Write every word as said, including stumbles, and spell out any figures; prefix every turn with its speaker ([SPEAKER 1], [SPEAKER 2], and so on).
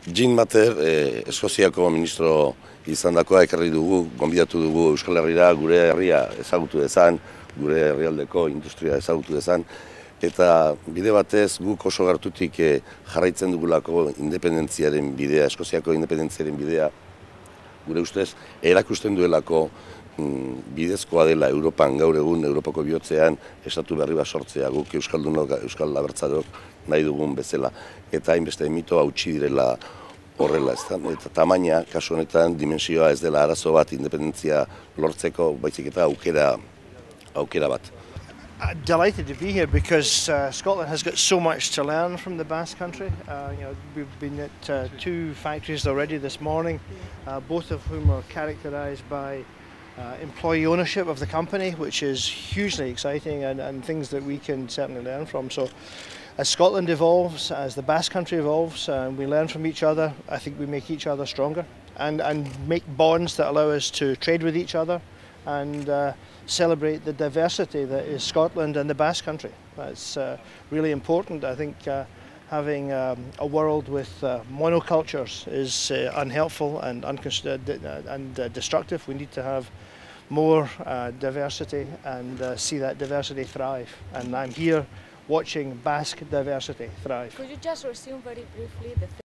[SPEAKER 1] Jean Mater, eh, Eskoziako ministro izandakoa ekarri dugu, gonbidatu dugu Euskal Herrira gure herria ezagutu dezan, gure herrialdeko industria ezagutu dezan, eta bide batez guk oso gertutik eh, jarraitzen dugulako independentziaren bidea, Eskoziako independentziaren bidea, gure ustez erakusten duelako mm, bidezkoa dela Europan gaur egun, Europako bihotzean, estatu berri bat sortzea guk Euskaldunok, Euskal Abertzaleok nahi dugun bezala. Eta hainbeste mito hautsi direla horrela, ez da? Eta tamaina, kasu honetan, dimensioa ez dela arazo bat independentzia lortzeko, baizik eta aukera, aukera bat.
[SPEAKER 2] I'm delighted to be here because uh, Scotland has got so much to learn from the Basque Country. Uh, you know, we've been at uh, two factories already this morning, uh, both of whom are characterised by uh, employee ownership of the company, which is hugely exciting and, and things that we can certainly learn from. So, as Scotland evolves, as the Basque Country evolves, uh, we learn from each other. I think we make each other stronger and, and make bonds that allow us to trade with each other and uh, celebrate the diversity that is Scotland and the Basque Country. That's uh, really important. I think uh, having um, a world with uh, monocultures is uh, unhelpful and, and uh, destructive. We need to have more uh, diversity and uh, see that diversity thrive. And I'm here watching Basque diversity thrive.
[SPEAKER 3] Could you just resume very briefly the